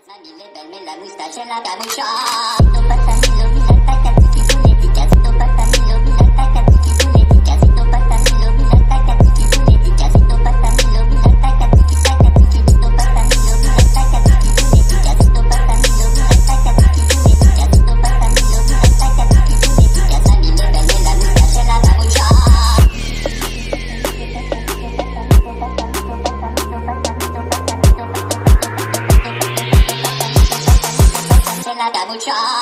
La moustache et la capucha. Casito patanilo, mira taca, tiki buleti. Casito patanilo, mira taca, tiki buleti. Casito patanilo, mira taca, tiki buleti. Casito patanilo, mira taca, tiki taca, tiki. Casito patanilo, mira taca, tiki buleti. Casito patanilo, mira taca, tiki buleti. Casito patanilo, mira taca, tiki buleti. Casa mi bebé, la moustache et la capucha. La capucha.